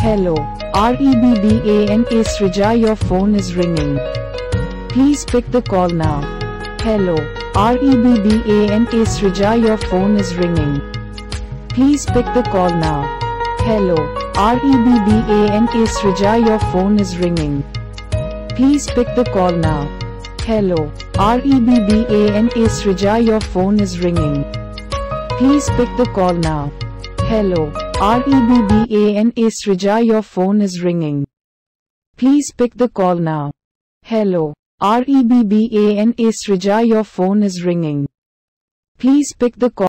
Hello, REBBANA SRIJA, your phone is ringing. Please pick the call now. Hello, REBBANA SRIJA, your phone is ringing. Please pick the call now. Hello, REBBANA SRIJA, your phone is ringing. Please pick the call now. Hello, REBBANA SRIJA, your phone is ringing. Please pick the call now. Hello, REBBANA SRIJA, your phone is ringing. Please pick the call now. Hello, REBBANA SRIJA, your phone is ringing. Please pick the call.